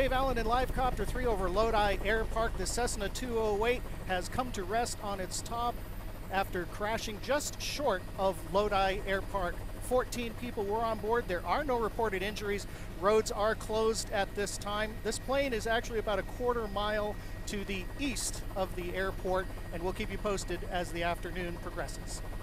Dave Allen in Live Copter 3 over Lodi Air Park. The Cessna 208 has come to rest on its top after crashing just short of Lodi Air Park. 14 people were on board. There are no reported injuries. Roads are closed at this time. This plane is actually about a quarter mile to the east of the airport, and we'll keep you posted as the afternoon progresses.